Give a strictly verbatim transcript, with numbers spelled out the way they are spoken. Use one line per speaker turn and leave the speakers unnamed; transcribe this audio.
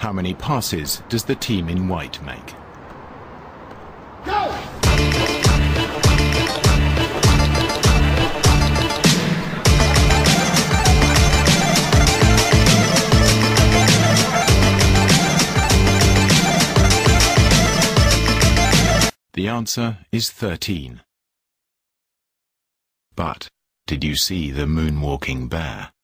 How many passes does the team in white make?
Go!
The answer is thirteen. But did you see the moonwalking bear?